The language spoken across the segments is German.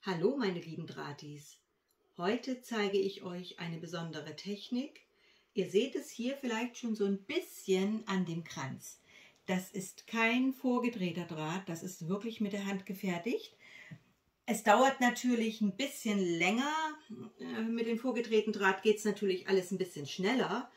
Hallo meine lieben Drahtis, heute zeige ich euch eine besondere Technik. Ihr seht es hier vielleicht schon so ein bisschen an dem Kranz. Das ist kein vorgedrehter Draht, das ist wirklich mit der Hand gefertigt. Es dauert natürlich ein bisschen länger, mit dem vorgedrehten Draht geht es natürlich alles ein bisschen schneller.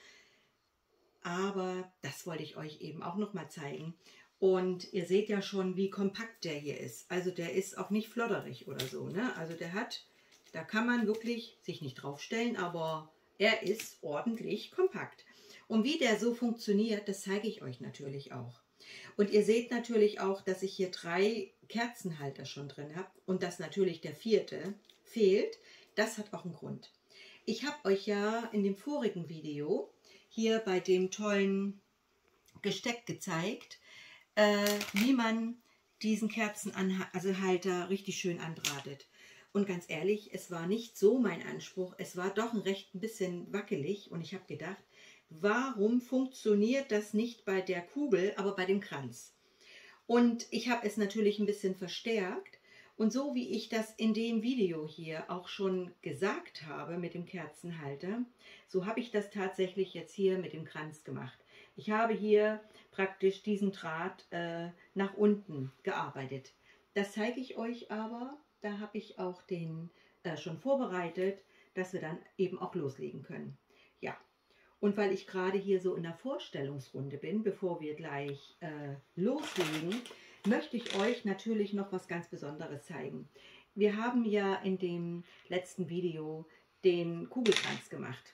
Aber das wollte ich euch eben auch noch mal zeigen. Und ihr seht ja schon, wie kompakt der hier ist. Also der ist auch nicht flodderig oder so, ne? Also der hat, da kann man wirklich sich nicht draufstellen, aber er ist ordentlich kompakt. Und wie der so funktioniert, das zeige ich euch natürlich auch. Und ihr seht natürlich auch, dass ich hier 3 Kerzenhalter schon drin habe und dass natürlich der 4. fehlt. Das hat auch einen Grund. Ich habe euch ja in dem vorigen Video hier bei dem tollen Gesteck gezeigt, wie man diesen Kerzenhalter richtig schön andrahtet. Und ganz ehrlich, es war nicht so mein Anspruch, es war doch ein bisschen wackelig und ich habe gedacht, warum funktioniert das nicht bei der Kugel, aber bei dem Kranz? Und ich habe es natürlich ein bisschen verstärkt und so wie ich das in dem Video hier auch schon gesagt habe mit dem Kerzenhalter, so habe ich das tatsächlich jetzt hier mit dem Kranz gemacht. Ich habe hier praktisch diesen Draht nach unten gearbeitet. Das zeige ich euch aber, da habe ich auch den schon vorbereitet, dass wir dann eben auch loslegen können. Ja, und weil ich gerade hier so in der Vorstellungsrunde bin, bevor wir gleich loslegen, möchte ich euch natürlich noch was ganz Besonderes zeigen. Wir haben ja in dem letzten Video den Kugelkranz gemacht.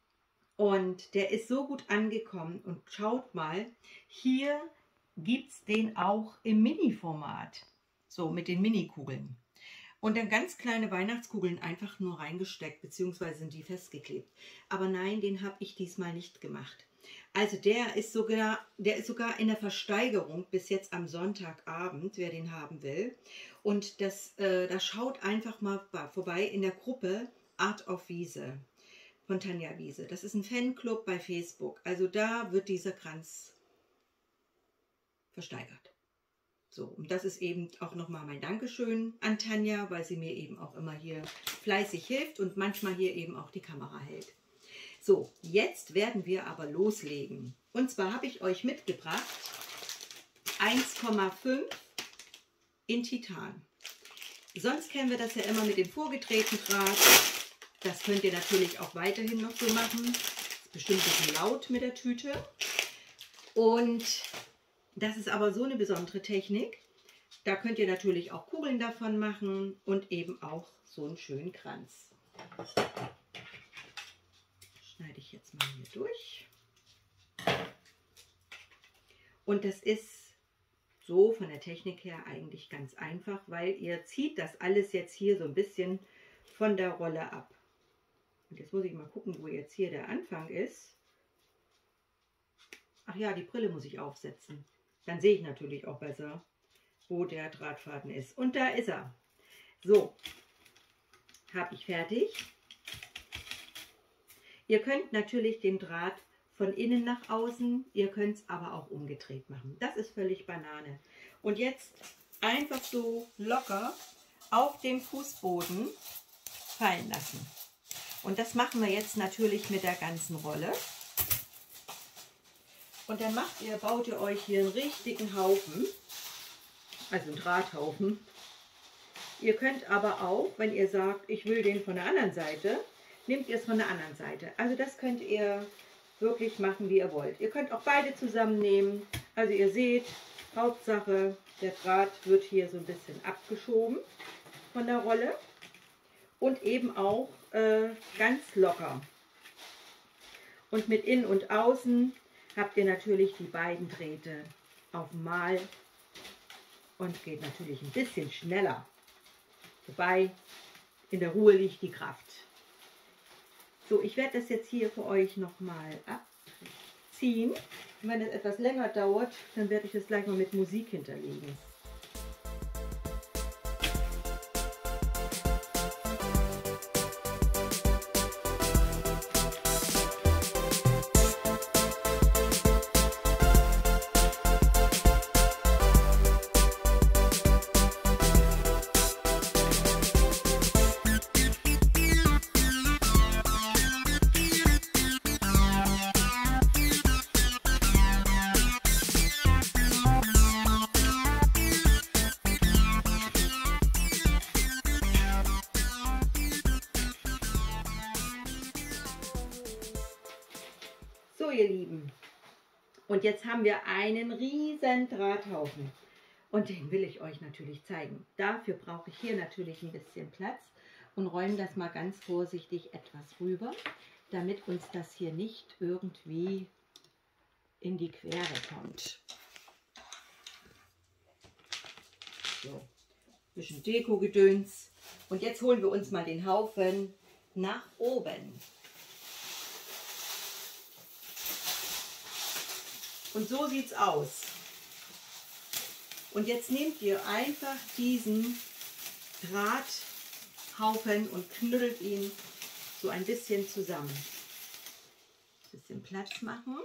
Und der ist so gut angekommen und schaut mal, hier gibt es den auch im Mini-Format, so mit den Mini-Kugeln. Und dann ganz kleine Weihnachtskugeln einfach nur reingesteckt, beziehungsweise sind die festgeklebt. Aber nein, den habe ich diesmal nicht gemacht. Also der ist sogar in der Versteigerung bis jetzt am Sonntagabend, wer den haben will. Und da schaut einfach mal vorbei in der Gruppe Art of Wiese von Tanja Wiese. Das ist ein Fanclub bei Facebook. Also da wird dieser Kranz versteigert. So, und das ist eben auch nochmal mein Dankeschön an Tanja, weil sie mir eben auch immer hier fleißig hilft und manchmal hier eben auch die Kamera hält. So, jetzt werden wir aber loslegen. Und zwar habe ich euch mitgebracht 1,5 in Titan. Sonst kennen wir das ja immer mit dem vorgedrehten Draht. Das könnt ihr natürlich auch weiterhin noch so machen. Ist bestimmt ein bisschen laut mit der Tüte. Und das ist aber so eine besondere Technik. Da könnt ihr natürlich auch Kugeln davon machen und eben auch so einen schönen Kranz. Schneide ich jetzt mal hier durch. Und das ist so von der Technik her eigentlich ganz einfach, weil ihr zieht das alles jetzt hier so ein bisschen von der Rolle ab. Und jetzt muss ich mal gucken, wo jetzt hier der Anfang ist. Ach ja, die Brille muss ich aufsetzen. Dann sehe ich natürlich auch besser, wo der Drahtfaden ist. Und da ist er. So, habe ich fertig. Ihr könnt natürlich den Draht von innen nach außen, ihr könnt es aber auch umgedreht machen. Das ist völlig Banane. Und jetzt einfach so locker auf dem Fußboden fallen lassen. Und das machen wir jetzt natürlich mit der ganzen Rolle. Und dann baut ihr euch hier einen richtigen Haufen, also einen Drahthaufen. Ihr könnt aber auch, wenn ihr sagt, ich will den von der anderen Seite, nehmt ihr es von der anderen Seite. Also das könnt ihr wirklich machen, wie ihr wollt. Ihr könnt auch beide zusammennehmen. Also ihr seht, Hauptsache, der Draht wird hier so ein bisschen abgeschoben von der Rolle. Und eben auch ganz locker. Und mit Innen und Außen habt ihr natürlich die beiden Drähte auf einmal und geht natürlich ein bisschen schneller. Wobei in der Ruhe liegt die Kraft. So, ich werde das jetzt hier für euch nochmal abziehen. Und wenn es etwas länger dauert, dann werde ich das gleich mal mit Musik hinterlegen. So, ihr Lieben, und jetzt haben wir einen riesen Drahthaufen und den will ich euch natürlich zeigen. Dafür brauche ich hier natürlich ein bisschen Platz und räume das mal ganz vorsichtig etwas rüber, damit uns das hier nicht irgendwie in die Quere kommt. So, ein bisschen Deko-Gedöns. Und jetzt holen wir uns mal den Haufen nach oben. Und so sieht es aus. Und jetzt nehmt ihr einfach diesen Drahthaufen und knuddelt ihn so ein bisschen zusammen. Ein bisschen Platz machen.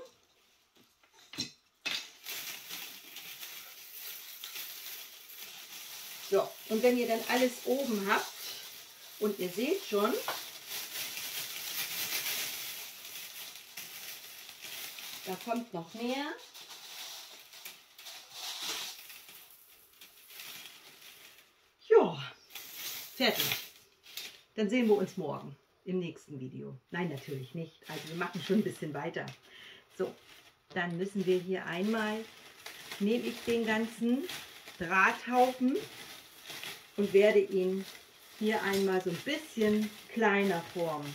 So, und wenn ihr dann alles oben habt und ihr seht schon, da kommt noch mehr. Ja, fertig. Dann sehen wir uns morgen im nächsten Video. Nein, natürlich nicht. Also wir machen schon ein bisschen weiter. So, dann müssen wir hier einmal, nehme ich den ganzen Drahthaufen und werde ihn hier einmal so ein bisschen kleiner formen.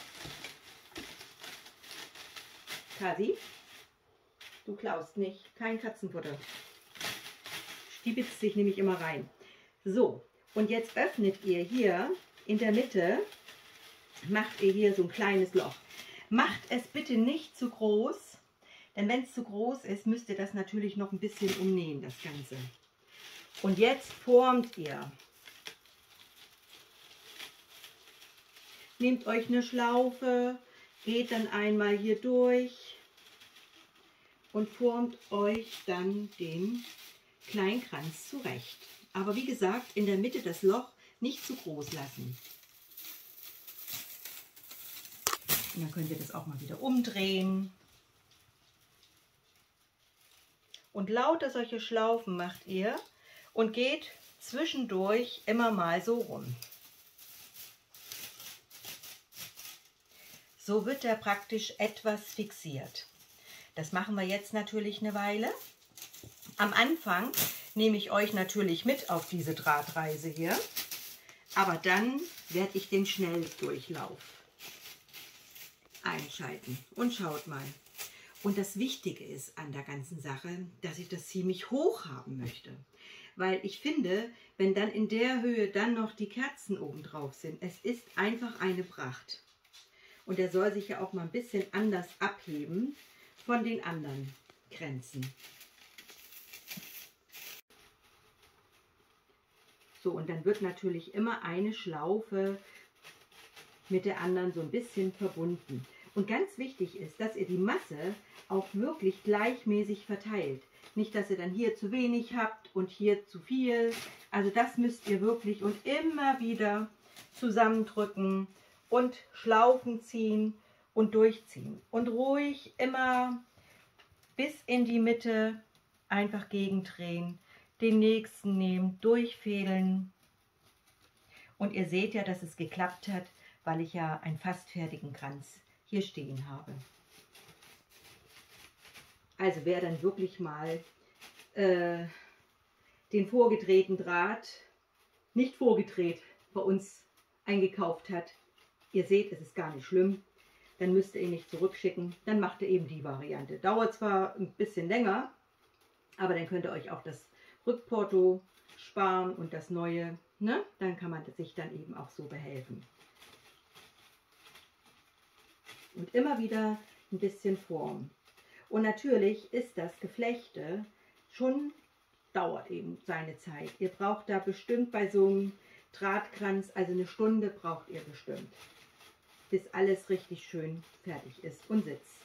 Kasi, du klaust nicht, kein Katzenfutter. Stiebitzt sich nämlich immer rein. So, und jetzt öffnet ihr hier in der Mitte, macht ihr hier so ein kleines Loch. Macht es bitte nicht zu groß, denn wenn es zu groß ist, müsst ihr das natürlich noch ein bisschen umnähen, das Ganze. Und jetzt formt ihr. Nehmt euch eine Schlaufe, geht dann einmal hier durch und formt euch dann den Kleinkranz zurecht. Aber wie gesagt, in der Mitte das Loch nicht zu groß lassen. Und dann könnt ihr das auch mal wieder umdrehen. Und lauter solche Schlaufen macht ihr und geht zwischendurch immer mal so rum. So wird er praktisch etwas fixiert. Das machen wir jetzt natürlich eine Weile. Am Anfang nehme ich euch natürlich mit auf diese Drahtreise hier, aber dann werde ich den Schnelldurchlauf einschalten. Und schaut mal. Und das Wichtige ist an der ganzen Sache, dass ich das ziemlich hoch haben möchte. Weil ich finde, wenn dann in der Höhe dann noch die Kerzen oben drauf sind, es ist einfach eine Pracht. Und der soll sich ja auch mal ein bisschen anders abheben von den anderen Kränzen. So, und dann wird natürlich immer eine Schlaufe mit der anderen so ein bisschen verbunden. Und ganz wichtig ist, dass ihr die Masse auch wirklich gleichmäßig verteilt. Nicht, dass ihr dann hier zu wenig habt und hier zu viel. Also das müsst ihr wirklich und immer wieder zusammendrücken und Schlaufen ziehen und durchziehen. Und ruhig immer bis in die Mitte einfach gegendrehen, den nächsten nehmen, durchfädeln. Und ihr seht ja, dass es geklappt hat, weil ich ja einen fast fertigen Kranz hier stehen habe. Also wer dann wirklich mal den vorgedrehten Draht, nicht vorgedreht, bei uns eingekauft hat, ihr seht, es ist gar nicht schlimm, dann müsst ihr ihn nicht zurückschicken, dann macht ihr eben die Variante. Dauert zwar ein bisschen länger, aber dann könnt ihr euch auch das Rückporto sparen und das neue, ne? Dann kann man sich dann eben auch so behelfen. Und immer wieder ein bisschen Form. Und natürlich ist das Geflechte schon, dauert eben seine Zeit. Ihr braucht da bestimmt bei so einem Drahtkranz, also eine Stunde braucht ihr bestimmt, bis alles richtig schön fertig ist und sitzt.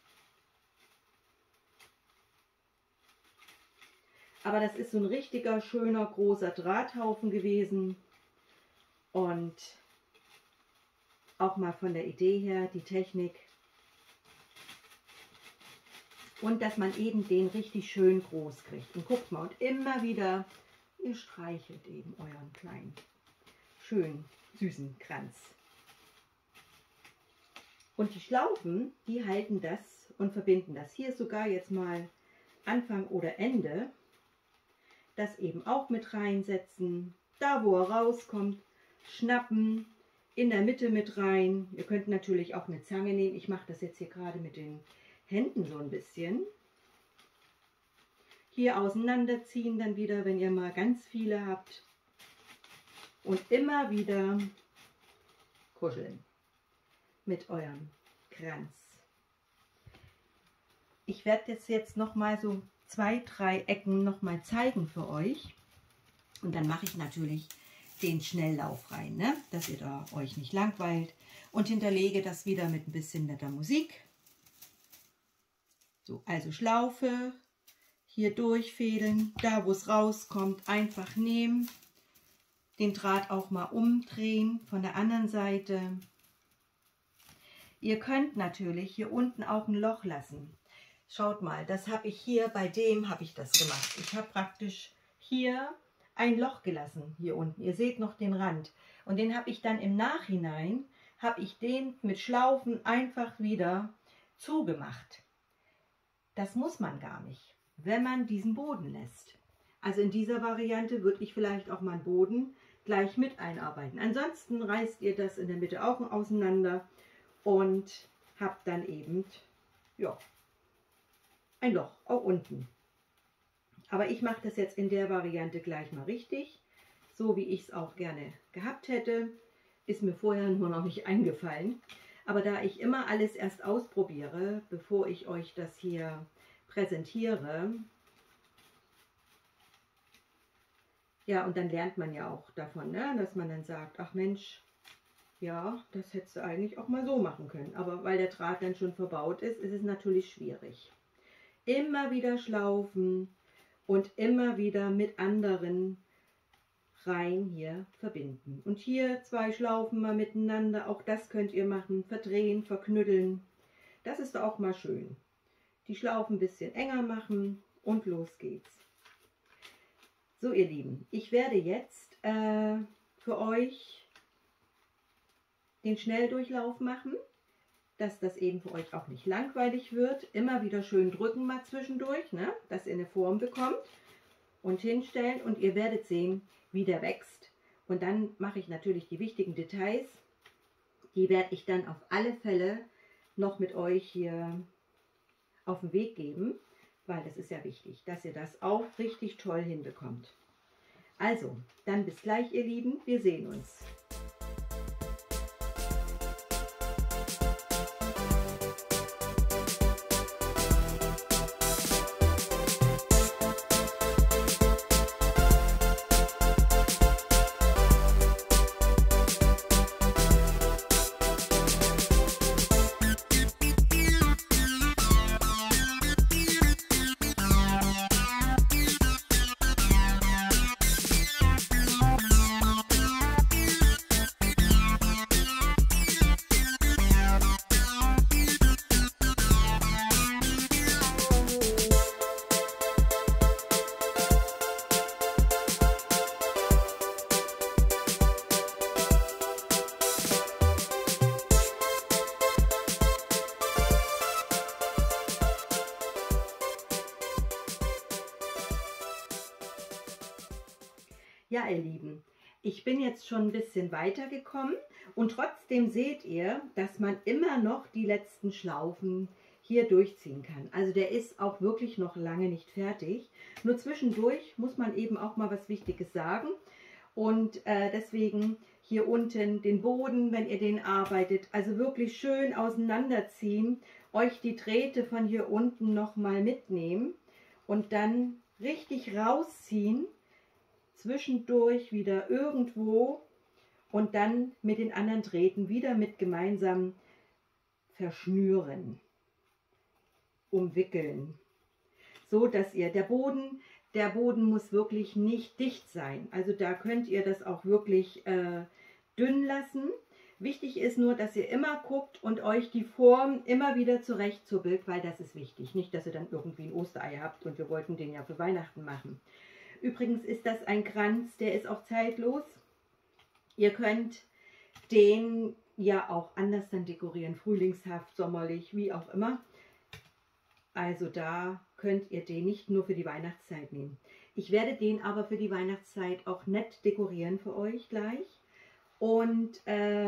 Aber das ist so ein richtiger, schöner, großer Drahthaufen gewesen. Und auch mal von der Idee her, die Technik. Und dass man eben den richtig schön groß kriegt. Und guckt mal, und immer wieder, ihr streichelt eben euren kleinen, schönen, süßen Kranz. Und die Schlaufen, die halten das und verbinden das. Hier sogar jetzt mal Anfang oder Ende. Das eben auch mit reinsetzen. Da, wo er rauskommt, schnappen, in der Mitte mit rein. Ihr könnt natürlich auch eine Zange nehmen. Ich mache das jetzt hier gerade mit den Händen so ein bisschen. Hier auseinanderziehen dann wieder, wenn ihr mal ganz viele habt. Und immer wieder kuscheln mit eurem Kranz. Ich werde das jetzt noch mal so 2, 3 Ecken noch mal zeigen für euch. Und dann mache ich natürlich den Schnelllauf rein, ne? Dass ihr da euch nicht langweilt. Und hinterlege das wieder mit ein bisschen netter Musik. So, also Schlaufe, hier durchfädeln, da wo es rauskommt, einfach nehmen. Den Draht auch mal umdrehen von der anderen Seite. Ihr könnt natürlich hier unten auch ein Loch lassen. Schaut mal, das habe ich hier, bei dem habe ich das gemacht. Ich habe praktisch hier ein Loch gelassen, hier unten. Ihr seht noch den Rand. Und den habe ich dann im Nachhinein, habe ich den mit Schlaufen einfach wieder zugemacht. Das muss man gar nicht, wenn man diesen Boden lässt. Also in dieser Variante würde ich vielleicht auch mal einen Boden gleich mit einarbeiten. Ansonsten reißt ihr das in der Mitte auch auseinander und habt dann eben, ja, ein Loch auch unten. Aber ich mache das jetzt in der Variante gleich mal richtig, so wie ich es auch gerne gehabt hätte. Ist mir vorher nur noch nicht eingefallen. Aber da ich immer alles erst ausprobiere, bevor ich euch das hier präsentiere, ja, und dann lernt man ja auch davon, ne, dass man dann sagt, ach Mensch, ja, das hättest du eigentlich auch mal so machen können. Aber weil der Draht dann schon verbaut ist, ist es natürlich schwierig. Immer wieder schlaufen und immer wieder mit anderen Reihen hier verbinden. Und hier 2 Schlaufen mal miteinander, auch das könnt ihr machen, verdrehen, verknütteln. Das ist auch mal schön. Die Schlaufen ein bisschen enger machen und los geht's. So ihr Lieben, ich werde jetzt für euch den Schnelldurchlauf machen, dass das eben für euch auch nicht langweilig wird. Immer wieder schön drücken mal zwischendurch, ne, dass ihr eine Form bekommt und hinstellen und ihr werdet sehen, wie der wächst. Und dann mache ich natürlich die wichtigen Details, die werde ich dann auf alle Fälle noch mit euch hier auf den Weg geben, weil das ist ja wichtig, dass ihr das auch richtig toll hinbekommt. Also, dann bis gleich ihr Lieben, wir sehen uns. Ja, ihr Lieben, ich bin jetzt schon ein bisschen weitergekommen und trotzdem seht ihr, dass man immer noch die letzten Schlaufen hier durchziehen kann. Also der ist auch wirklich noch lange nicht fertig. Nur zwischendurch muss man eben auch mal was Wichtiges sagen. Und deswegen hier unten den Boden, wenn ihr den arbeitet, also wirklich schön auseinanderziehen, euch die Drähte von hier unten nochmal mitnehmen und dann richtig rausziehen. Zwischendurch wieder irgendwo und dann mit den anderen Drähten wieder mit gemeinsam verschnüren, umwickeln, so dass ihr, der Boden muss wirklich nicht dicht sein, also da könnt ihr das auch wirklich dünn lassen. Wichtig ist nur, dass ihr immer guckt und euch die Form immer wieder zurechtzuppelt, weil das ist wichtig, nicht, dass ihr dann irgendwie ein Osterei habt und wir wollten den ja für Weihnachten machen. Übrigens ist das ein Kranz, der ist auch zeitlos. Ihr könnt den ja auch anders dann dekorieren, frühlingshaft, sommerlich, wie auch immer. Also da könnt ihr den nicht nur für die Weihnachtszeit nehmen. Ich werde den aber für die Weihnachtszeit auch nett dekorieren für euch gleich. Und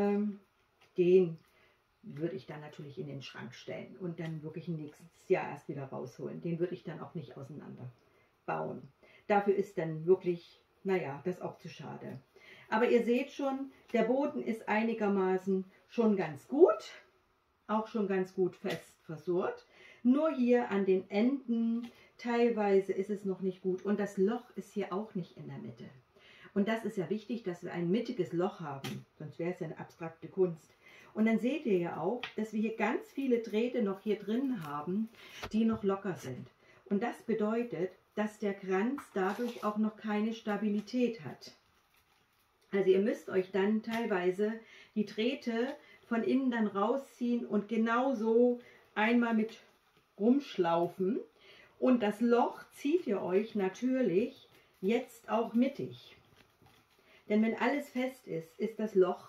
den würde ich dann natürlich in den Schrank stellen und dann wirklich nächstes Jahr erst wieder rausholen. Den würde ich dann auch nicht auseinander bauen. Dafür ist dann wirklich, naja, das auch zu schade. Aber ihr seht schon, der Boden ist einigermaßen schon ganz gut, auch schon ganz gut fest versurrt. Nur hier an den Enden teilweise ist es noch nicht gut und das Loch ist hier auch nicht in der Mitte. Und das ist ja wichtig, dass wir ein mittiges Loch haben, sonst wäre es ja eine abstrakte Kunst. Und dann seht ihr ja auch, dass wir hier ganz viele Drähte noch hier drin haben, die noch locker sind. Und das bedeutet, dass der Kranz dadurch auch noch keine Stabilität hat. Also ihr müsst euch dann teilweise die Drähte von innen dann rausziehen und genauso einmal mit rumschlaufen. Und das Loch zieht ihr euch natürlich jetzt auch mittig. Denn wenn alles fest ist, ist das Loch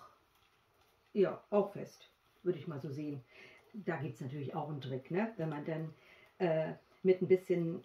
ja auch fest, würde ich mal so sehen. Da gibt es natürlich auch einen Trick, ne? Wenn man dann mit ein bisschen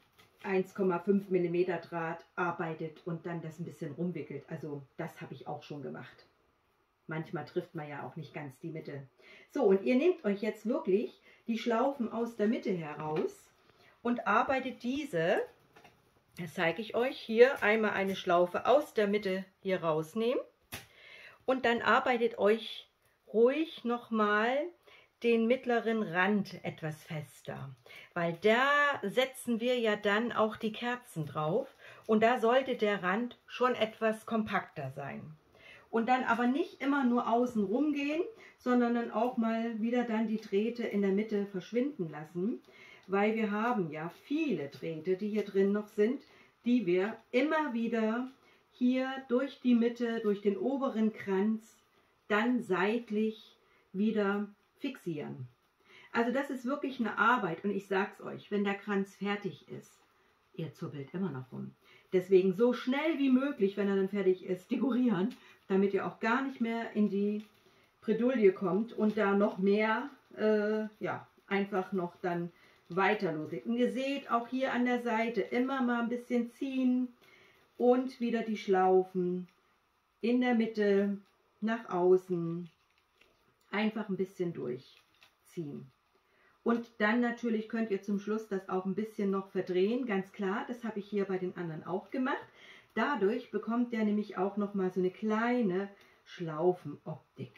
1,5 mm Draht arbeitet und dann das ein bisschen rumwickelt. Also das habe ich auch schon gemacht. Manchmal trifft man ja auch nicht ganz die Mitte. So, und ihr nehmt euch jetzt wirklich die Schlaufen aus der Mitte heraus und arbeitet diese, das zeige ich euch, hier einmal eine Schlaufe aus der Mitte hier rausnehmen und dann arbeitet euch ruhig nochmal den mittleren Rand etwas fester, weil da setzen wir ja dann auch die Kerzen drauf und da sollte der Rand schon etwas kompakter sein. Und dann aber nicht immer nur außen rumgehen, sondern dann auch mal wieder dann die Drähte in der Mitte verschwinden lassen, weil wir haben ja viele Drähte, die hier drin noch sind, die wir immer wieder hier durch die Mitte, durch den oberen Kranz, dann seitlich wieder fixieren. Also das ist wirklich eine Arbeit und ich sag's euch, wenn der Kranz fertig ist, ihr zuppelt immer noch rum. Deswegen so schnell wie möglich, wenn er dann fertig ist, dekorieren, damit ihr auch gar nicht mehr in die Bredouille kommt und da noch mehr, ja, einfach noch dann weiter loslegt. Und ihr seht auch hier an der Seite immer mal ein bisschen ziehen und wieder die Schlaufen in der Mitte nach außen einfach ein bisschen durchziehen. Und dann natürlich könnt ihr zum Schluss das auch ein bisschen noch verdrehen, ganz klar, das habe ich hier bei den anderen auch gemacht. Dadurch bekommt der nämlich auch noch mal so eine kleine Schlaufenoptik.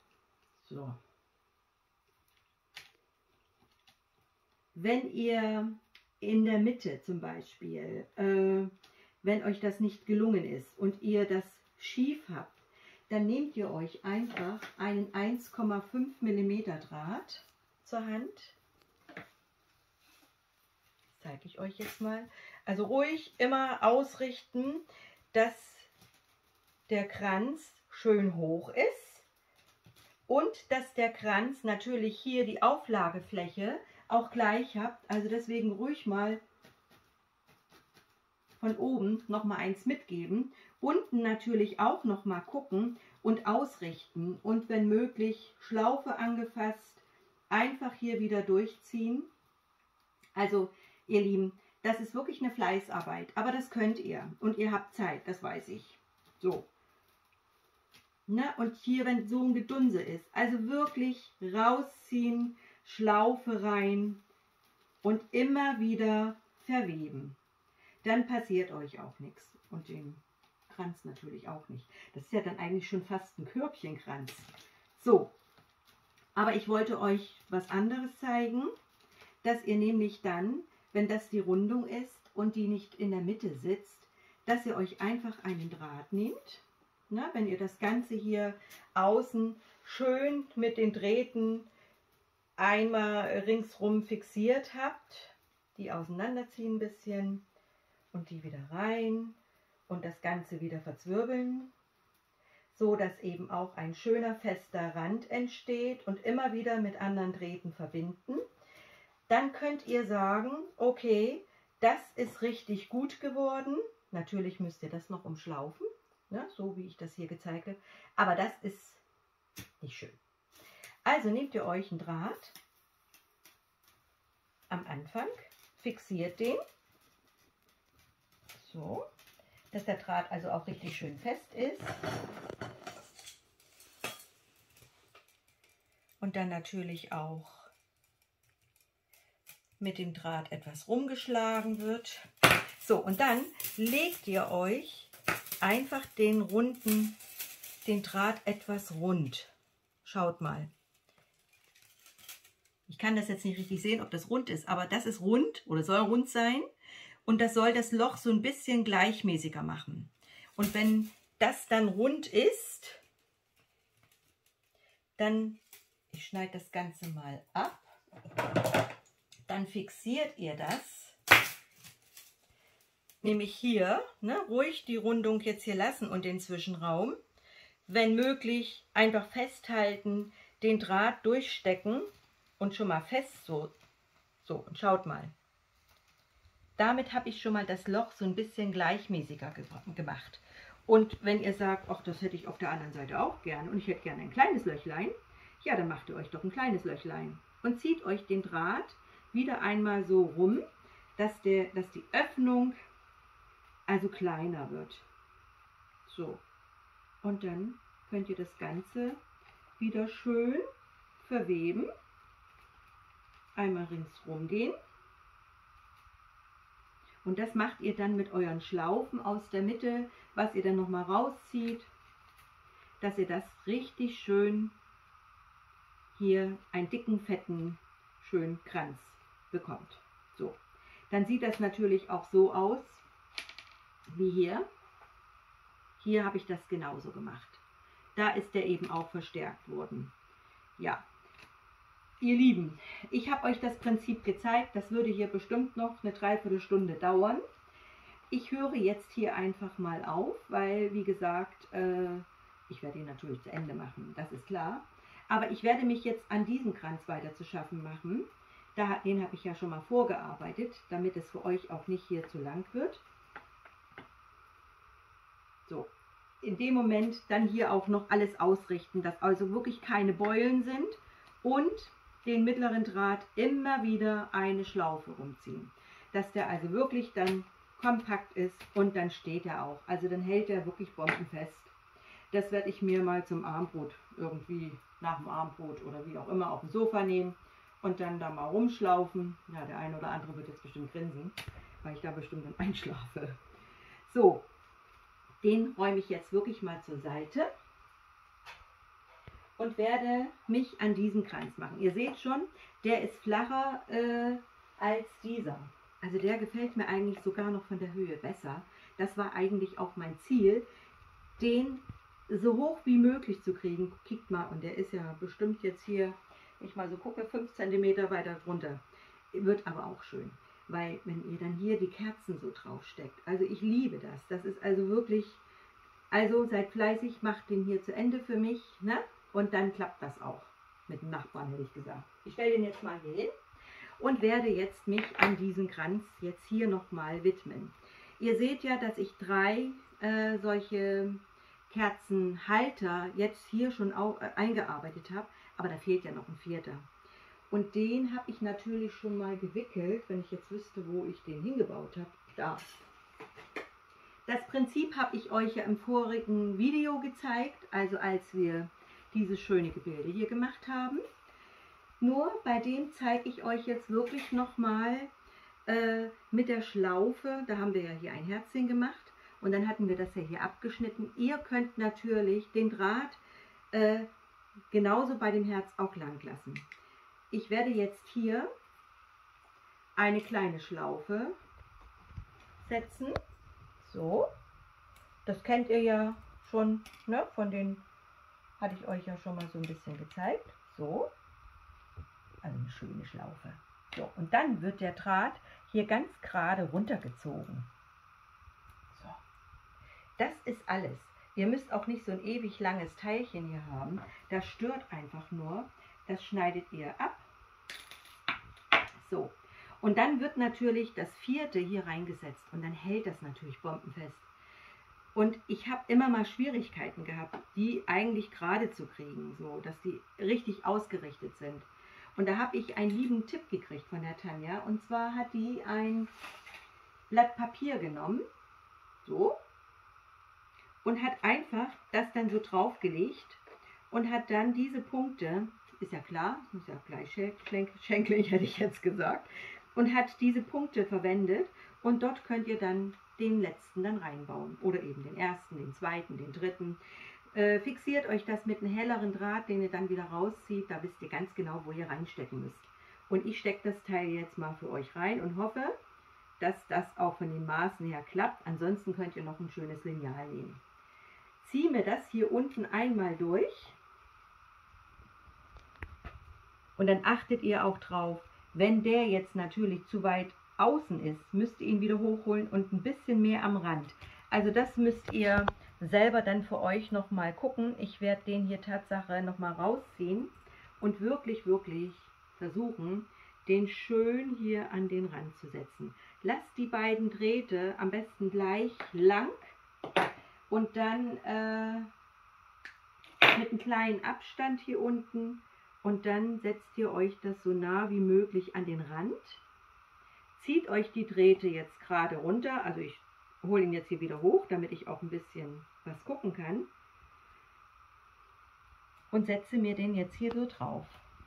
So. Wenn ihr in der Mitte zum Beispiel, wenn euch das nicht gelungen ist und ihr das schief habt, dann nehmt ihr euch einfach einen 1,5 mm Draht zur Hand. Das zeige ich euch jetzt mal. Also ruhig immer ausrichten, dass der Kranz schön hoch ist und dass der Kranz natürlich hier die Auflagefläche auch gleich habt. Also deswegen ruhig mal von oben noch mal eins mitgeben. Unten natürlich auch noch mal gucken und ausrichten und wenn möglich Schlaufe angefasst, einfach hier wieder durchziehen. Also ihr Lieben, das ist wirklich eine Fleißarbeit, aber das könnt ihr und ihr habt Zeit, das weiß ich. So. Na, und hier, wenn so ein Gedunse ist, also wirklich rausziehen, Schlaufe rein und immer wieder verweben. Dann passiert euch auch nichts und den Kranz natürlich auch nicht. Das ist ja dann eigentlich schon fast ein Körbchenkranz. So, aber ich wollte euch was anderes zeigen, dass ihr nämlich dann, wenn das die Rundung ist und die nicht in der Mitte sitzt, dass ihr euch einfach einen Draht nehmt. Na, wenn ihr das Ganze hier außen schön mit den Drähten einmal ringsrum fixiert habt, die auseinanderziehen ein bisschen und die wieder rein und das Ganze wieder verzwirbeln, so dass eben auch ein schöner fester Rand entsteht und immer wieder mit anderen Drähten verbinden. Dann könnt ihr sagen, okay, das ist richtig gut geworden. Natürlich müsst ihr das noch umschlaufen, ne, so wie ich das hier gezeigt habe, aber das ist nicht schön. Also nehmt ihr euch einen Draht am Anfang fixiert den. So, dass der Draht also auch richtig schön fest ist. Und dann natürlich auch mit dem Draht etwas rumgeschlagen wird. So, und dann legt ihr euch einfach den Draht etwas rund. Schaut mal. Ich kann das jetzt nicht richtig sehen, ob das rund ist, aber das ist rund oder soll rund sein. Und das soll das Loch so ein bisschen gleichmäßiger machen. Und wenn das dann rund ist, dann, ich schneide das Ganze mal ab, dann fixiert ihr das, nämlich hier, ne, ruhig die Rundung jetzt hier lassen und den Zwischenraum. Wenn möglich, einfach festhalten, den Draht durchstecken und schon mal fest so. So, und schaut mal. Damit habe ich schon mal das Loch so ein bisschen gleichmäßiger gemacht. Und wenn ihr sagt, ach, das hätte ich auf der anderen Seite auch gern und ich hätte gerne ein kleines Löchlein, ja, dann macht ihr euch doch ein kleines Löchlein und zieht euch den Draht wieder einmal so rum, dass die Öffnung also kleiner wird. So. Und dann könnt ihr das Ganze wieder schön verweben. Einmal ringsrum gehen. Und das macht ihr dann mit euren Schlaufen aus der Mitte, was ihr dann nochmal rauszieht, dass ihr das richtig schön hier einen dicken, fetten, schönen Kranz bekommt. So, dann sieht das natürlich auch so aus wie hier. Hier habe ich das genauso gemacht. Da ist der eben auch verstärkt worden. Ja, ihr Lieben, ich habe euch das Prinzip gezeigt. Das würde hier bestimmt noch eine Dreiviertelstunde dauern. Ich höre jetzt hier einfach mal auf, weil, wie gesagt, ich werde ihn natürlich zu Ende machen, das ist klar. Aber ich werde mich jetzt an diesem Kranz weiter zu schaffen machen. Den habe ich ja schon mal vorgearbeitet, damit es für euch auch nicht hier zu lang wird. So, in dem Moment dann hier auch noch alles ausrichten, dass also wirklich keine Beulen sind und den mittleren Draht immer wieder eine Schlaufe rumziehen, dass der also wirklich dann kompakt ist und dann steht er auch. Also dann hält er wirklich bombenfest. Das werde ich mir mal zum Abendbrot irgendwie nach dem Abendbrot oder wie auch immer auf dem Sofa nehmen und dann da mal rumschlaufen. Ja, der eine oder andere wird jetzt bestimmt grinsen, weil ich da bestimmt dann einschlafe. So, den räume ich jetzt wirklich mal zur Seite und werde mich an diesen Kranz machen. Ihr seht schon, der ist flacher als dieser. Also der gefällt mir eigentlich sogar noch von der Höhe besser. Das war eigentlich auch mein Ziel, den so hoch wie möglich zu kriegen. Kickt mal, und der ist ja bestimmt jetzt hier, wenn ich mal so gucke, 5 cm weiter drunter. Wird aber auch schön, weil wenn ihr dann hier die Kerzen so drauf steckt, also ich liebe das. Das ist also wirklich, also seid fleißig, macht den hier zu Ende für mich, ne? Und dann klappt das auch mit dem Nachbarn, hätte ich gesagt. Ich stelle den jetzt mal hier hin und werde jetzt mich an diesen Kranz jetzt hier nochmal widmen. Ihr seht ja, dass ich 3 solche Kerzenhalter jetzt hier schon auch, eingearbeitet habe, aber da fehlt ja noch ein 4. Und den habe ich natürlich schon mal gewickelt, wenn ich jetzt wüsste, wo ich den hingebaut habe. Da. Das Prinzip habe ich euch ja im vorigen Video gezeigt, also als wir diese schöne Gebilde hier gemacht haben. Nur bei dem zeige ich euch jetzt wirklich nochmal mit der Schlaufe. Da haben wir ja hier ein Herzchen gemacht und dann hatten wir das ja hier abgeschnitten. Ihr könnt natürlich den Draht genauso bei dem Herz auch lang lassen. Ich werde jetzt hier eine kleine Schlaufe setzen. So, das kennt ihr ja schon, ne? Von den hatte ich euch ja schon mal so ein bisschen gezeigt. So, also eine schöne Schlaufe. So, und dann wird der Draht hier ganz gerade runtergezogen. So, das ist alles. Ihr müsst auch nicht so ein ewig langes Teilchen hier haben. Das stört einfach nur. Das schneidet ihr ab. So, und dann wird natürlich das 4. hier reingesetzt und dann hält das natürlich bombenfest. Und ich habe immer mal Schwierigkeiten gehabt, die eigentlich gerade zu kriegen, so dass die richtig ausgerichtet sind. Und da habe ich einen lieben Tipp gekriegt von der Tanja. Und zwar hat die ein Blatt Papier genommen, so, und hat einfach das dann so draufgelegt und hat dann diese Punkte, ist ja klar, muss ja gleich schenkelig, hätte ich jetzt gesagt, und hat diese Punkte verwendet und dort könnt ihr dann den letzten dann reinbauen oder eben den ersten, den zweiten, den dritten. Fixiert euch das mit einem helleren Draht, den ihr dann wieder rauszieht, da wisst ihr ganz genau, wo ihr reinstecken müsst. Und ich stecke das Teil jetzt mal für euch rein und hoffe, dass das auch von den Maßen her klappt. Ansonsten könnt ihr noch ein schönes Lineal nehmen. Ziehe mir das hier unten einmal durch und dann achtet ihr auch drauf, wenn der jetzt natürlich zu weit außen ist, müsst ihr ihn wieder hochholen und ein bisschen mehr am Rand. Also das müsst ihr selber dann für euch nochmal gucken. Ich werde den hier Tatsache nochmal rausziehen und wirklich versuchen, den schön hier an den Rand zu setzen. Lasst die beiden Drähte am besten gleich lang und dann mit einem kleinen Abstand hier unten und dann setzt ihr euch das so nah wie möglich an den Rand. Zieht euch die Drähte jetzt gerade runter, also ich hole ihn jetzt hier wieder hoch, damit ich auch ein bisschen was gucken kann und setze mir den jetzt hier so drauf.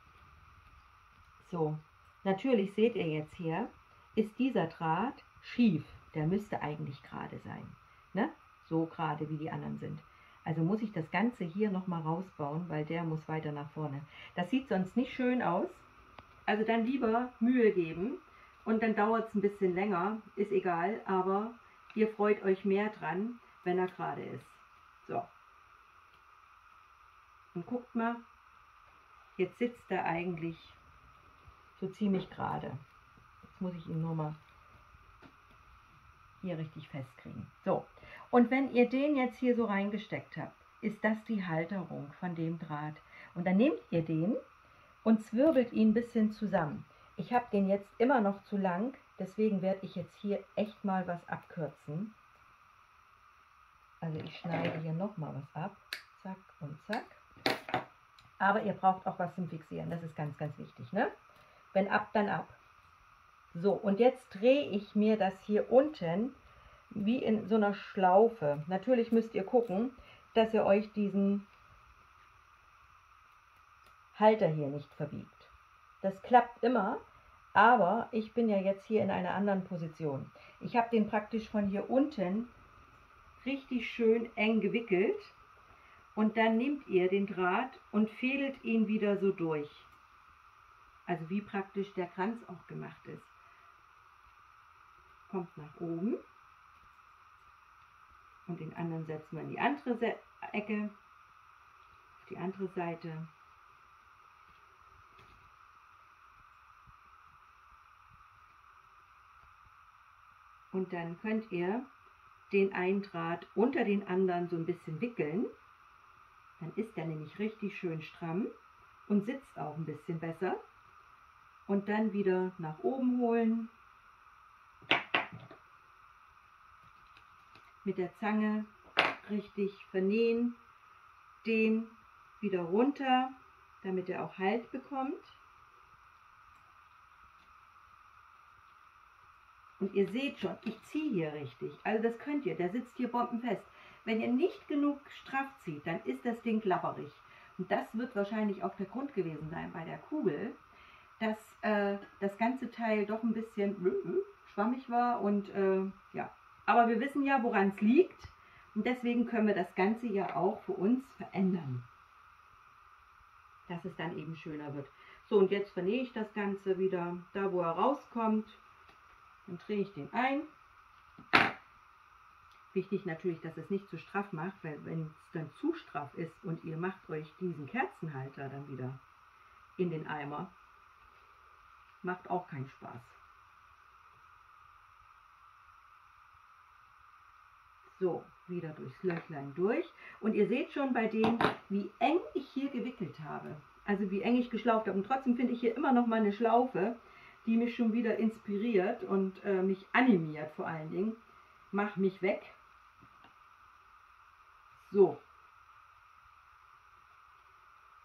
So, natürlich seht ihr jetzt hier, ist dieser Draht schief, der müsste eigentlich gerade sein, ne? So gerade wie die anderen sind. Also muss ich das Ganze hier nochmal rausbauen, weil der muss weiter nach vorne. Das sieht sonst nicht schön aus, also dann lieber Mühe geben und dann dauert es ein bisschen länger, ist egal, aber ihr freut euch mehr dran, wenn er gerade ist. So. Und guckt mal, jetzt sitzt er eigentlich so ziemlich gerade. Jetzt muss ich ihn nur mal hier richtig festkriegen. So, und wenn ihr den jetzt hier so reingesteckt habt, ist das die Halterung von dem Draht. Und dann nehmt ihr den und zwirbelt ihn ein bisschen zusammen. Ich habe den jetzt immer noch zu lang, deswegen werde ich jetzt hier echt mal was abkürzen. Also ich schneide hier nochmal was ab. Zack und zack. Aber ihr braucht auch was zum Fixieren, das ist ganz wichtig, ne? Wenn ab, dann ab. So, und jetzt drehe ich mir das hier unten wie in so einer Schlaufe. Natürlich müsst ihr gucken, dass ihr euch diesen Halter hier nicht verbiegt. Das klappt immer, aber ich bin ja jetzt hier in einer anderen Position. Ich habe den praktisch von hier unten richtig schön eng gewickelt und dann nehmt ihr den Draht und fädelt ihn wieder so durch. Also wie praktisch der Kranz auch gemacht ist. Kommt nach oben und den anderen setzen wir in die andere Ecke, auf die andere Seite. Und dann könnt ihr den einen Draht unter den anderen so ein bisschen wickeln. Dann ist der nämlich richtig schön stramm und sitzt auch ein bisschen besser. Und dann wieder nach oben holen. Mit der Zange richtig vernähen. Den wieder runter, damit er auch Halt bekommt. Und ihr seht schon, ich ziehe hier richtig. Also das könnt ihr, der sitzt hier bombenfest. Wenn ihr nicht genug straff zieht, dann ist das Ding klapperig. Und das wird wahrscheinlich auch der Grund gewesen sein bei der Kugel, dass das ganze Teil doch ein bisschen schwammig war. Und ja, aber wir wissen ja, woran es liegt. Und deswegen können wir das Ganze ja auch für uns verändern. Dass es dann eben schöner wird. So, und jetzt vernähe ich das Ganze wieder da, wo er rauskommt. Dann drehe ich den ein. Wichtig natürlich, dass es nicht zu straff macht, weil wenn es dann zu straff ist und ihr macht euch diesen Kerzenhalter dann wieder in den Eimer, macht auch keinen Spaß. So, wieder durchs Löchlein durch. Und ihr seht schon bei dem, wie eng ich hier gewickelt habe. Also wie eng ich geschlauft habe. Und trotzdem finde ich hier immer noch mal eine Schlaufe, die mich schon wieder inspiriert und mich animiert vor allen Dingen. Mach mich weg. So.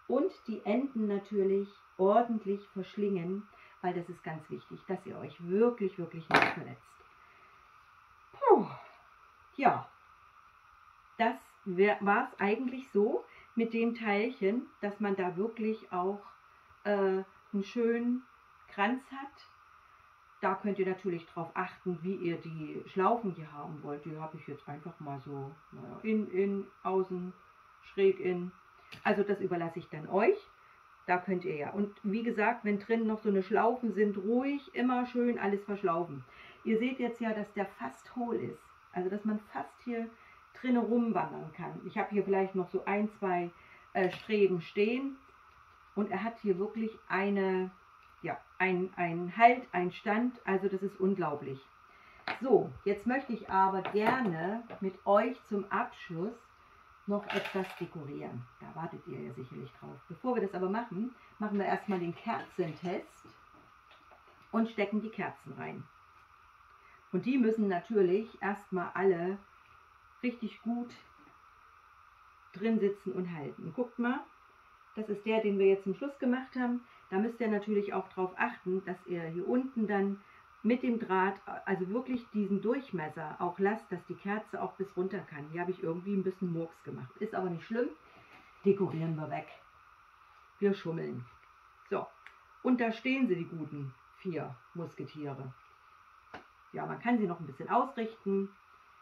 und die Enden natürlich ordentlich verschlingen, weil das ist ganz wichtig, dass ihr euch wirklich, wirklich nicht verletzt. Puh. Ja, das war es eigentlich so mit dem Teilchen, dass man da wirklich auch einen schönen Kranz hat. Da könnt ihr natürlich darauf achten, wie ihr die Schlaufen hier haben wollt. Die habe ich jetzt einfach mal so in, außen, schräg in. Also das überlasse ich dann euch. Da könnt ihr ja. Und wie gesagt, wenn drin noch so eine Schlaufen sind, ruhig, immer schön alles verschlaufen. Ihr seht jetzt ja, dass der fast hohl ist. Also dass man fast hier drinnen rumwandern kann. Ich habe hier vielleicht noch so ein, zwei Streben stehen. Und er hat hier wirklich einen Halt, einen Stand. Also das ist unglaublich. So, jetzt möchte ich aber gerne mit euch zum Abschluss noch etwas dekorieren. Da wartet ihr ja sicherlich drauf. Bevor wir das aber machen, machen wir erstmal den Kerzentest und stecken die Kerzen rein. Und die müssen natürlich erstmal alle richtig gut drin sitzen und halten. Guckt mal, das ist der, den wir jetzt zum Schluss gemacht haben. Da müsst ihr natürlich auch darauf achten, dass ihr hier unten dann mit dem Draht, also wirklich diesen Durchmesser auch lasst, dass die Kerze auch bis runter kann. Hier habe ich irgendwie ein bisschen Murks gemacht. Ist aber nicht schlimm. Dekorieren wir weg. Wir schummeln. So, und da stehen sie, die guten 4 Musketiere. Ja, man kann sie noch ein bisschen ausrichten.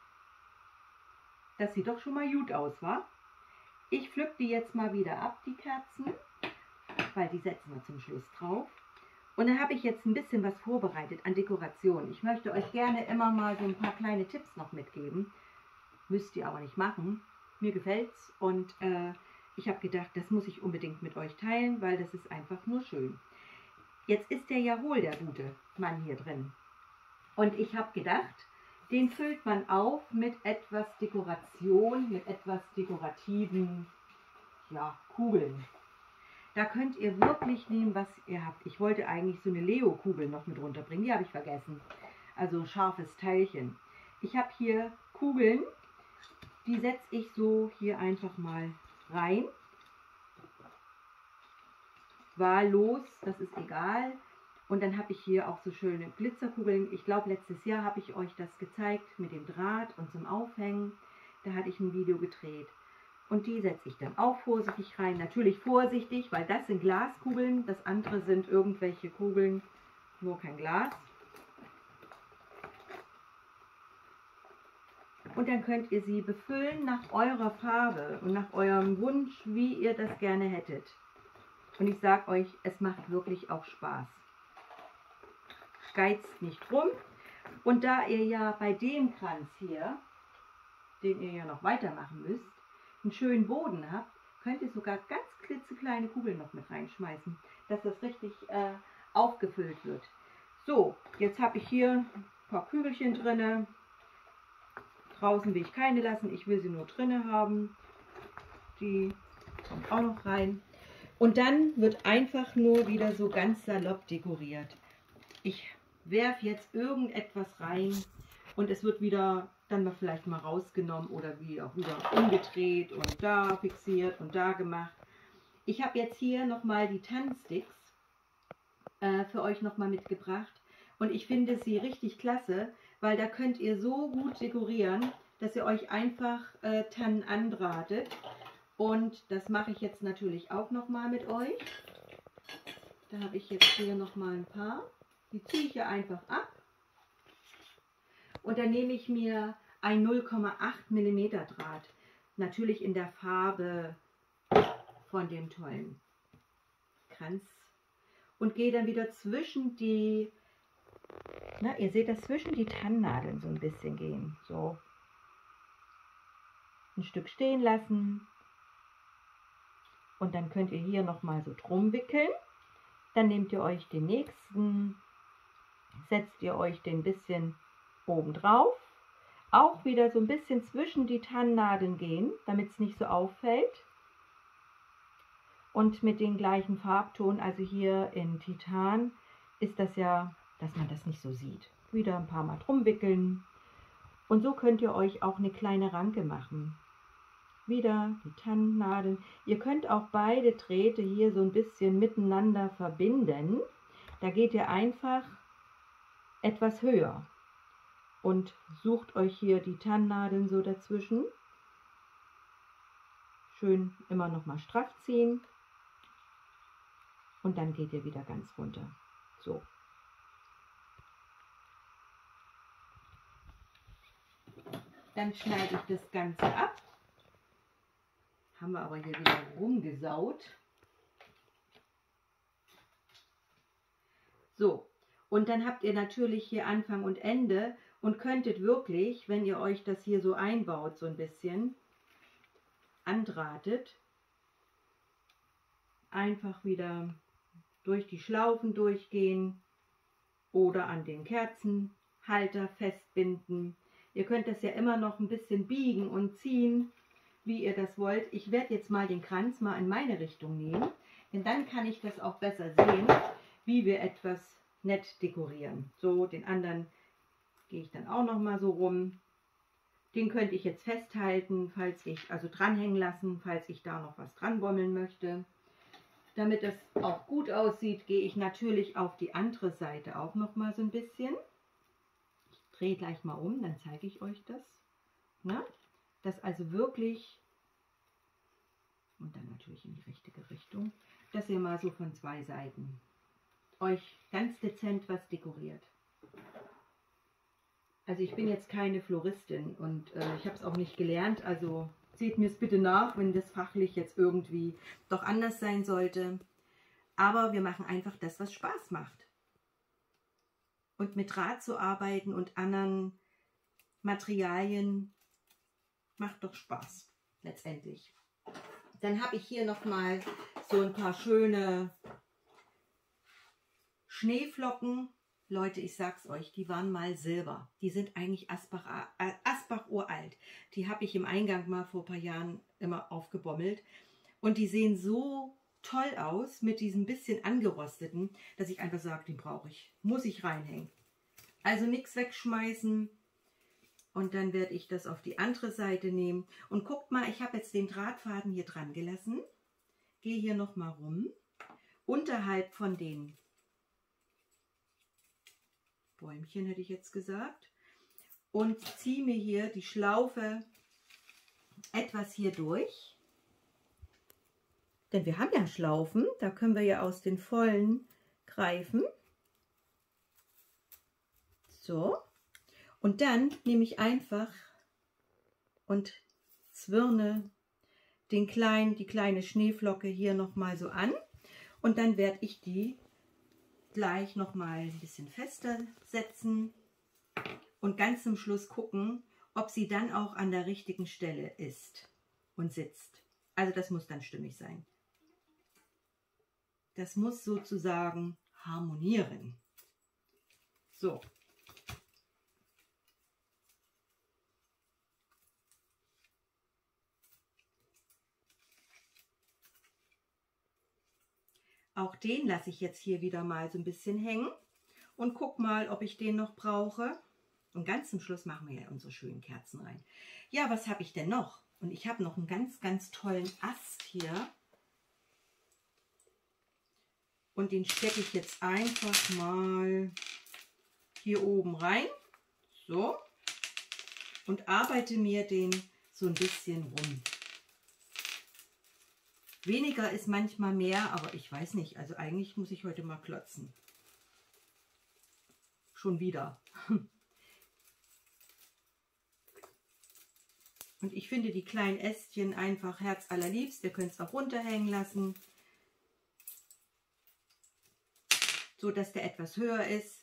Das sieht doch schon mal gut aus, wa? Ich pflück die jetzt mal wieder ab, die Kerzen, weil die setzen wir zum Schluss drauf. Und dann habe ich jetzt ein bisschen was vorbereitet an Dekoration. Ich möchte euch gerne immer mal so ein paar kleine Tipps noch mitgeben. Müsst ihr aber nicht machen. Mir gefällt's und ich habe gedacht, das muss ich unbedingt mit euch teilen, weil das ist einfach nur schön. Jetzt ist der ja wohl der gute Mann hier drin. Und ich habe gedacht, den füllt man auf mit etwas Dekoration, mit etwas dekorativen Kugeln. Da könnt ihr wirklich nehmen, was ihr habt. Ich wollte eigentlich so eine Leo-Kugel noch mit runterbringen, die habe ich vergessen. Also scharfes Teilchen. Ich habe hier Kugeln, die setze ich so hier einfach mal rein. Wahllos, das ist egal. Und dann habe ich hier auch so schöne Glitzerkugeln. Ich glaube, letztes Jahr habe ich euch das gezeigt mit dem Draht und zum Aufhängen. Da hatte ich ein Video gedreht. Und die setze ich dann auch vorsichtig rein. Natürlich vorsichtig, weil das sind Glaskugeln. Das andere sind irgendwelche Kugeln, nur kein Glas. Und dann könnt ihr sie befüllen nach eurer Farbe und nach eurem Wunsch, wie ihr das gerne hättet. Und ich sage euch, es macht wirklich auch Spaß. Geizt nicht rum. Und da ihr ja bei dem Kranz hier, den ihr ja noch weitermachen müsst, einen schönen Boden habt, könnt ihr sogar ganz klitzekleine Kugeln noch mit reinschmeißen, dass das richtig aufgefüllt wird. So, jetzt habe ich hier ein paar Kügelchen drinne. Draußen will ich keine lassen, ich will sie nur drinne haben. Die kommt auch noch rein. Und dann wird einfach nur wieder so ganz salopp dekoriert. Ich werfe jetzt irgendetwas rein und es wird wieder dann mal vielleicht mal rausgenommen oder wie auch wieder umgedreht und da fixiert und da gemacht. Ich habe jetzt hier nochmal die Tannensticks für euch nochmal mitgebracht und ich finde sie richtig klasse, weil da könnt ihr so gut dekorieren, dass ihr euch einfach Tannen andrahtet. Und das mache ich jetzt natürlich auch nochmal mit euch. Da habe ich jetzt hier nochmal ein paar. Die ziehe ich hier einfach ab. Und dann nehme ich mir ein 0,8 mm Draht. Natürlich in der Farbe von dem tollen Kranz. Und gehe dann wieder zwischen die, ihr seht das, zwischen die Tannennadeln so ein bisschen gehen. So. Ein Stück stehen lassen. Und dann könnt ihr hier nochmal so drum wickeln. Dann nehmt ihr euch den nächsten, setzt ihr euch den bisschen oben drauf. Auch wieder so ein bisschen zwischen die Tannennadeln gehen, damit es nicht so auffällt. Und mit dem gleichen Farbton, also hier in Titan, ist das ja, dass man das nicht so sieht. Wieder ein paar Mal drum wickeln. Und so könnt ihr euch auch eine kleine Ranke machen. wieder die Tannennadeln. Ihr könnt auch beide Drähte hier so ein bisschen miteinander verbinden. Da geht ihr einfach etwas höher und sucht euch hier die Tannennadeln so dazwischen. Schön immer noch mal straff ziehen und dann geht ihr wieder ganz runter. So. Dann schneide ich das Ganze ab. Haben wir aber hier wieder rumgesaut. So, und dann habt ihr natürlich hier Anfang und Ende und könntet wirklich, wenn ihr euch das hier so einbaut, so ein bisschen andrahtet, einfach wieder durch die Schlaufen durchgehen oder an den Kerzenhalter festbinden. Ihr könnt das ja immer noch ein bisschen biegen und ziehen, wie ihr das wollt. Ich werde jetzt mal den Kranz mal in meine Richtung nehmen, denn dann kann ich das auch besser sehen, wie wir etwas nett dekorieren. So, den anderen gehe ich dann auch noch mal so rum. Den könnte ich jetzt festhalten, falls ich, also dranhängen lassen, falls ich da noch was dran bommeln möchte. Damit es auch gut aussieht, gehe ich natürlich auf die andere Seite auch noch mal so ein bisschen. Ich drehe gleich mal um, dann zeige ich euch das. Na? Das also wirklich, und dann natürlich in die richtige Richtung, dass ihr mal so von zwei Seiten euch ganz dezent was dekoriert. Also ich bin jetzt keine Floristin und ich habe es auch nicht gelernt, also seht mir es bitte nach, wenn das fachlich jetzt irgendwie doch anders sein sollte. Aber wir machen einfach das, was Spaß macht. Und mit Draht zu arbeiten und anderen Materialien macht doch Spaß, letztendlich. Dann habe ich hier nochmal so ein paar schöne Schneeflocken. Leute, ich sag's euch, die waren mal Silber. Die sind eigentlich Asbach uralt. Die habe ich im Eingang mal vor ein paar Jahren immer aufgebommelt. Und die sehen so toll aus mit diesem bisschen angerosteten, dass ich einfach sage, den brauche ich. Muss ich reinhängen. Also nichts wegschmeißen. Und dann werde ich das auf die andere Seite nehmen. Und guckt mal, ich habe jetzt den Drahtfaden hier dran gelassen. Gehe hier nochmal rum. Unterhalb von den Bäumchen hätte ich jetzt gesagt. Und ziehe mir hier die Schlaufe etwas hier durch. Denn wir haben ja Schlaufen, da können wir ja aus den vollen greifen. So. Und dann nehme ich einfach und zwirne die kleine Schneeflocke hier nochmal so an. Und dann werde ich die gleich nochmal ein bisschen fester setzen und ganz zum Schluss gucken, ob sie dann auch an der richtigen Stelle ist und sitzt. Also das muss dann stimmig sein. Das muss sozusagen harmonieren. So. Auch den lasse ich jetzt hier wieder mal so ein bisschen hängen und guck mal, ob ich den noch brauche. Und ganz zum Schluss machen wir ja unsere schönen Kerzen rein. Ja, was habe ich denn noch? Und ich habe noch einen ganz, ganz tollen Ast hier. Und den stecke ich jetzt einfach mal hier oben rein. So. Und arbeite mir den so ein bisschen rum. Weniger ist manchmal mehr, aber ich weiß nicht. Also eigentlich muss ich heute mal klotzen. Schon wieder. Und ich finde die kleinen Ästchen einfach herzallerliebst. Ihr könnt es auch runterhängen lassen, so dass der etwas höher ist.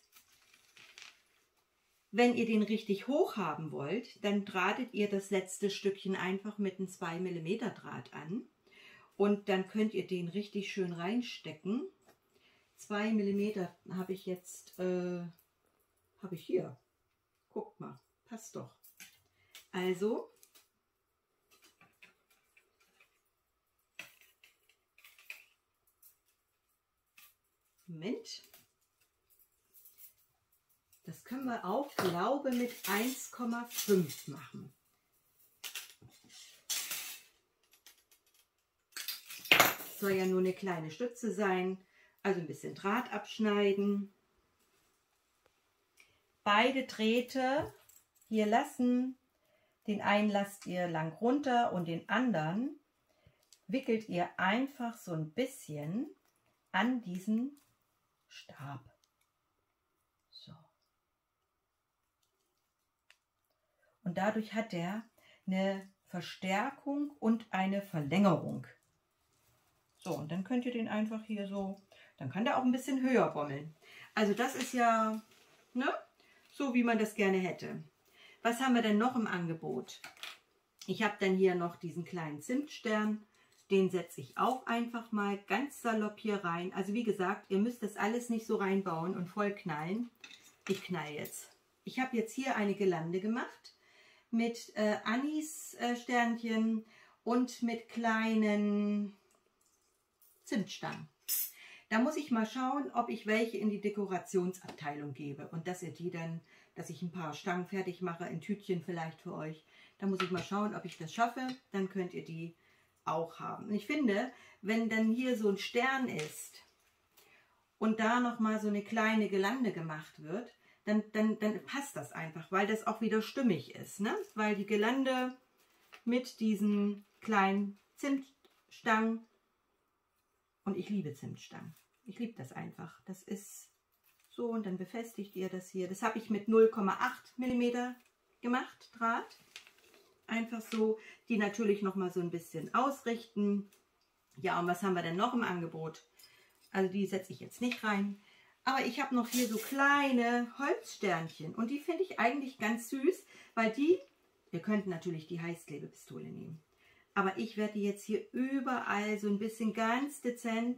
Wenn ihr den richtig hoch haben wollt, dann drahtet ihr das letzte Stückchen einfach mit einem 2 mm Draht an. Und dann könnt ihr den richtig schön reinstecken. 2 mm habe ich jetzt, habe ich hier. Guckt mal, passt doch. Also, Moment. Das können wir auch, glaube ich, mit 1,5 machen. soll ja nur eine kleine Stütze sein. Also ein bisschen Draht abschneiden. Beide Drähte hier lassen. Den einen lasst ihr lang runter und den anderen wickelt ihr einfach so ein bisschen an diesen Stab. So. Und dadurch hat er eine Verstärkung und eine Verlängerung. So, und dann könnt ihr den einfach hier so, dann kann der auch ein bisschen höher bommeln. Also das ist ja, ne, so wie man das gerne hätte. Was haben wir denn noch im Angebot? Ich habe dann hier noch diesen kleinen Zimtstern. Den setze ich auch einfach mal ganz salopp hier rein. Also wie gesagt, ihr müsst das alles nicht so reinbauen und voll knallen. Ich knall jetzt. Ich habe jetzt hier eine Girlande gemacht mit Anis-Sternchen und mit kleinen Zimtstangen. Da muss ich mal schauen, ob ich welche in die Dekorationsabteilung gebe und dass ihr die dann, dass ich ein paar Stangen fertig mache, in Tütchen vielleicht für euch. Da muss ich mal schauen, ob ich das schaffe. Dann könnt ihr die auch haben. Und ich finde, wenn dann hier so ein Stern ist und da nochmal so eine kleine Girlande gemacht wird, dann passt das einfach, weil das auch wieder stimmig ist, ne? Weil die Girlande mit diesen kleinen Zimtstangen, und ich liebe Zimtstangen, ich liebe das einfach, das ist so, und dann befestigt ihr das hier, das habe ich mit 0,8 mm gemacht, Draht, einfach so, die natürlich noch mal so ein bisschen ausrichten. Ja, und was haben wir denn noch im Angebot? Also die setze ich jetzt nicht rein. Aber ich habe noch hier so kleine Holzsternchen und die finde ich eigentlich ganz süß, weil die, ihr könnt natürlich die Heißklebepistole nehmen, aber ich werde die jetzt hier überall so ein bisschen ganz dezent,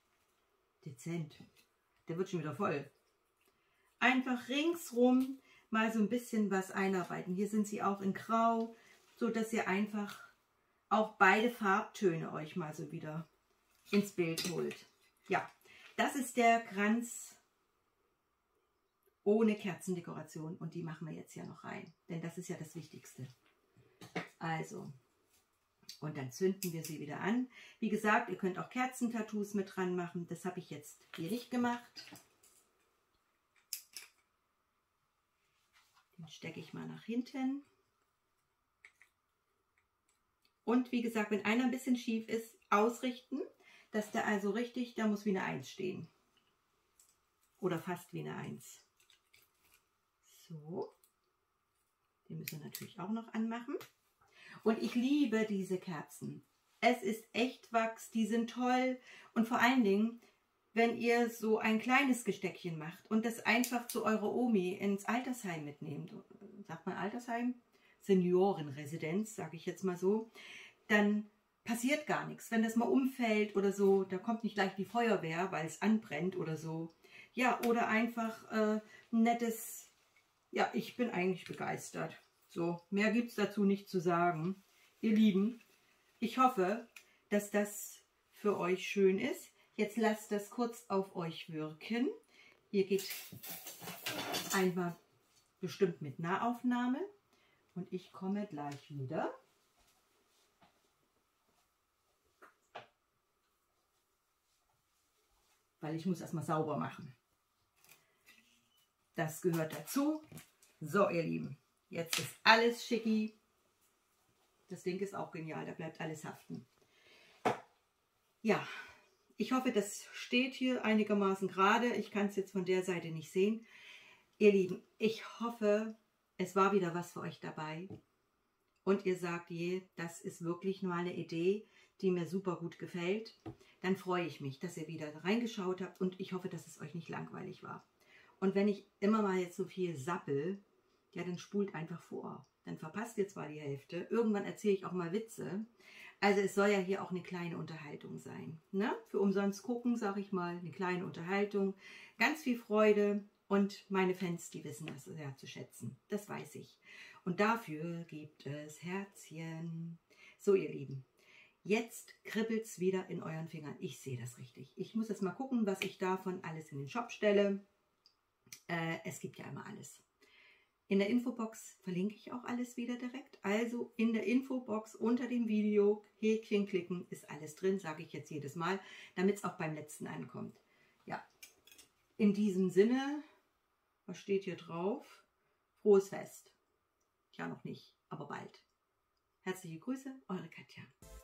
der wird schon wieder voll, einfach ringsrum mal so ein bisschen was einarbeiten. Hier sind sie auch in Grau, so dass ihr einfach auch beide Farbtöne euch mal so wieder ins Bild holt. Ja, das ist der Kranz ohne Kerzendekoration und die machen wir jetzt ja noch rein, denn das ist ja das Wichtigste. Also, und dann zünden wir sie wieder an. Wie gesagt, ihr könnt auch Kerzentattoos mit dran machen. Das habe ich jetzt hier nicht gemacht. Den stecke ich mal nach hinten. Und wie gesagt, wenn einer ein bisschen schief ist, ausrichten, dass der also richtig, da muss wie eine 1 stehen. Oder fast wie eine 1. So. Den müssen wir natürlich auch noch anmachen. Und ich liebe diese Kerzen. Es ist echt Wachs, die sind toll. Und vor allen Dingen, wenn ihr so ein kleines Gesteckchen macht und das einfach zu eurer Omi ins Altersheim mitnehmt, sagt man Altersheim? Seniorenresidenz, sage ich jetzt mal so, dann passiert gar nichts. Wenn das mal umfällt oder so, da kommt nicht gleich die Feuerwehr, weil es anbrennt oder so. Ja, oder einfach ein nettes, ja, ich bin eigentlich begeistert. So, mehr gibt es dazu nicht zu sagen. Ihr Lieben, ich hoffe, dass das für euch schön ist. Jetzt lasst das kurz auf euch wirken. Ihr geht einmal bestimmt mit Nahaufnahme und ich komme gleich wieder. Weil ich muss erstmal sauber machen. Das gehört dazu. So, ihr Lieben, jetzt ist alles schicki. Das Ding ist auch genial, da bleibt alles haften. Ja, ich hoffe, das steht hier einigermaßen gerade. Ich kann es jetzt von der Seite nicht sehen. Ihr Lieben, ich hoffe, es war wieder was für euch dabei. Und ihr sagt, je, das ist wirklich nur eine Idee, die mir super gut gefällt. Dann freue ich mich, dass ihr wieder reingeschaut habt und ich hoffe, dass es euch nicht langweilig war. Und wenn ich immer mal jetzt so viel sappel, ja, dann spult einfach vor. Dann verpasst ihr zwar die Hälfte. Irgendwann erzähle ich auch mal Witze. Also es soll ja hier auch eine kleine Unterhaltung sein. Ne? Für umsonst gucken, sage ich mal, eine kleine Unterhaltung. Ganz viel Freude und meine Fans, die wissen das sehr zu schätzen. Das weiß ich. Und dafür gibt es Herzchen. So, ihr Lieben. Jetzt kribbelt es wieder in euren Fingern. Ich sehe das richtig. Ich muss jetzt mal gucken, was ich davon alles in den Shop stelle. Es gibt ja immer alles. In der Infobox verlinke ich auch alles wieder direkt. Also in der Infobox unter dem Video Häkchen klicken, ist alles drin, sage ich jetzt jedes Mal, damit es auch beim letzten ankommt. Ja, in diesem Sinne, was steht hier drauf? Frohes Fest. Ja, noch nicht, aber bald. Herzliche Grüße, eure Katja.